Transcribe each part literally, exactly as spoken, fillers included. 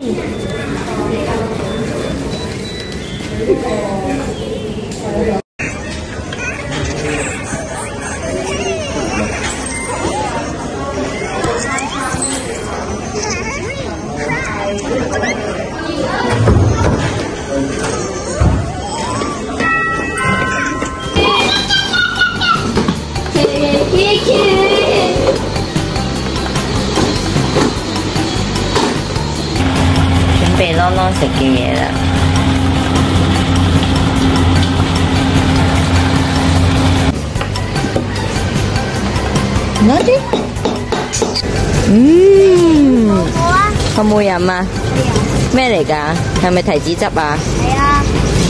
準備啷啷食嘅嘢啦。攞啲，嗯，好冇飲啊？咩嚟㗎？係咪提子汁啊？ 係啊。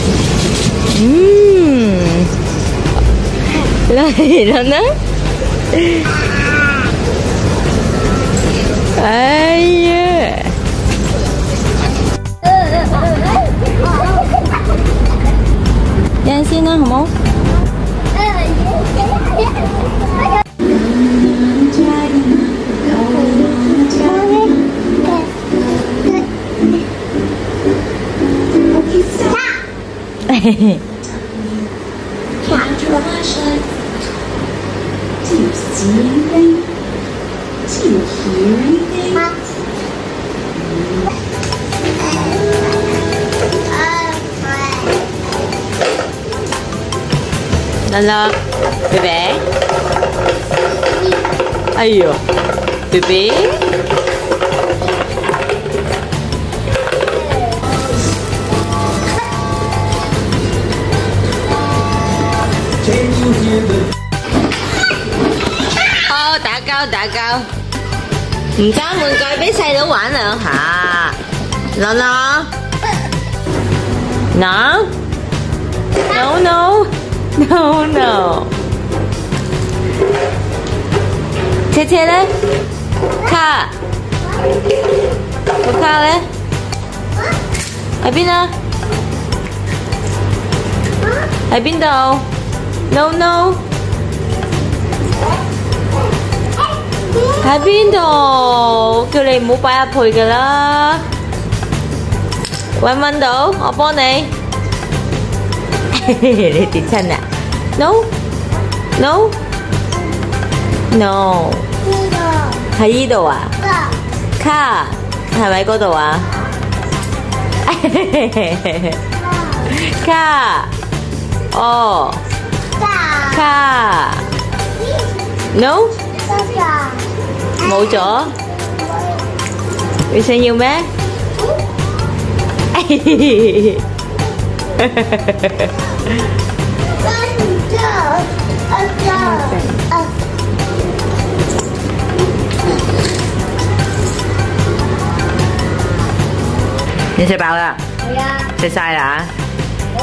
嗯，嚟啦呢？哎呀！飲先啦，好冇？嘿嘿。樂樂，bebe，哎呦，bebe，哦，打交打交，唔交玩具俾細佬玩兩下，樂樂 ，no no no。No no， 車車咧，卡，個卡咧，喺邊啊？喺邊度 ？No no， 喺邊度？叫你唔好擺入去㗎啦，揾唔揾到？我幫你。你跌親啊 ？No no no， 喺呢度啊？卡係咪嗰度啊？卡哦，卡 no 冇咗，你想要咩？你食飽啦？係啊。食晒啦？我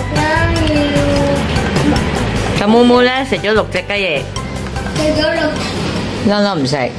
想要。咁妹妹咧食咗六隻雞翼。食咗六。樂樂唔食。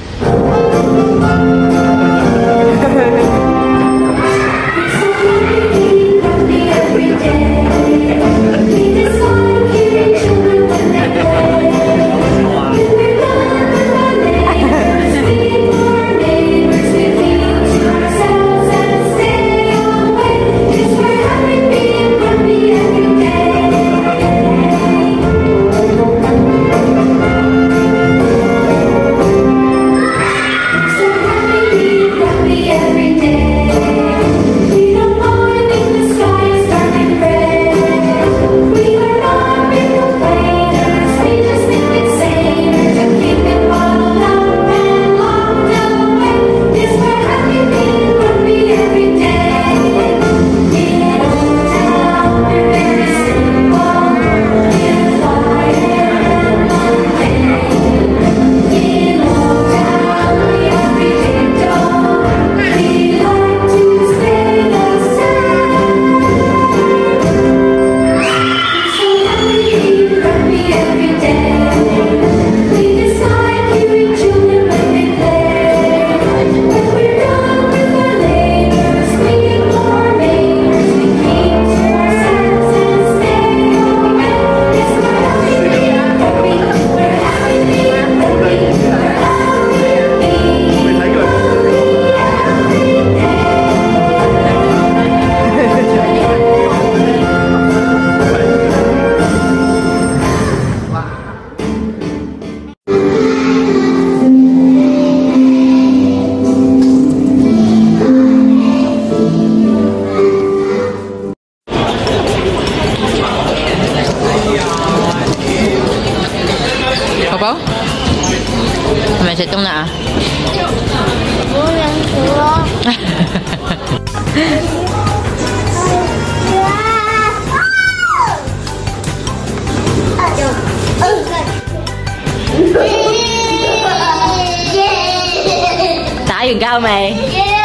寶，係咪食冬甩啊？ 冇人食咯。 打完交未？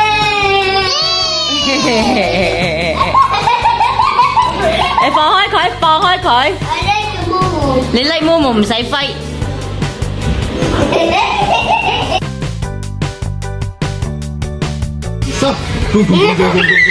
你放開佢，放開佢。你拎毛毛唔使揮。 走，滚滚滚滚滚滚！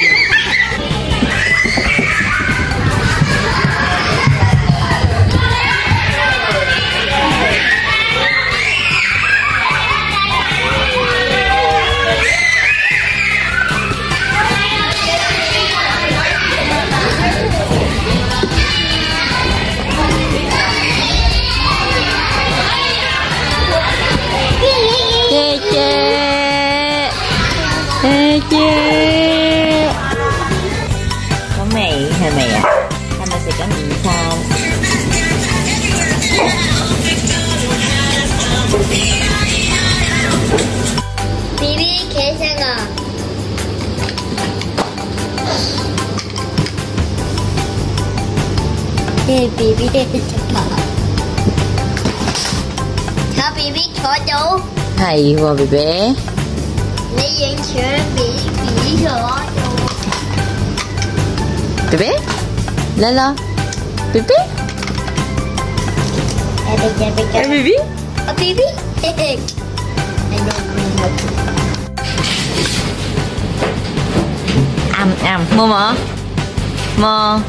姐姐，姐姐，好味係咪啊？係咪食緊午餐 ？B B 企身啊！誒 B B 坐，坐 B B 坐到。 係喎 ，B B。 你影相俾 B B 坐到。 B B，嚟啦 ，B B。 誒 B B。 B B。 啊 B B， 嘿嘿。 啱啱，摸摸，摸。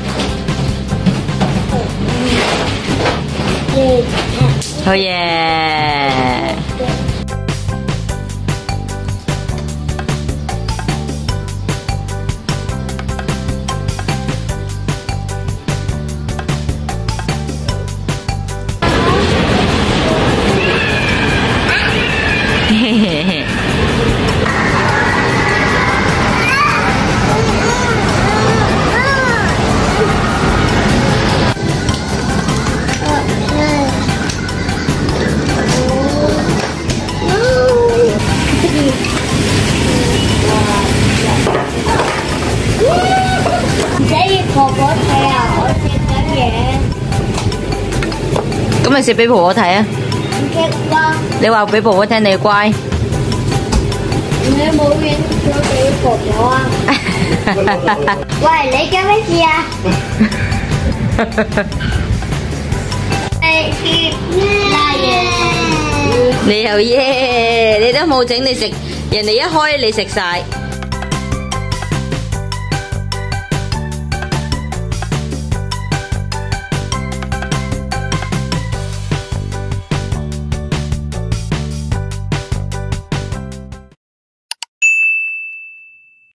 好嘢！嘿嘿嘿。 婆婆睇啊，我食緊嘢。 咁咪食俾婆婆睇啊！ 唔食啦。 你話俾婆婆聽你乖。 你冇影咗俾婆婆啊？喂，你做咩事啊？拉嘢。 你又耶！你都冇整，你食人哋一開你食晒。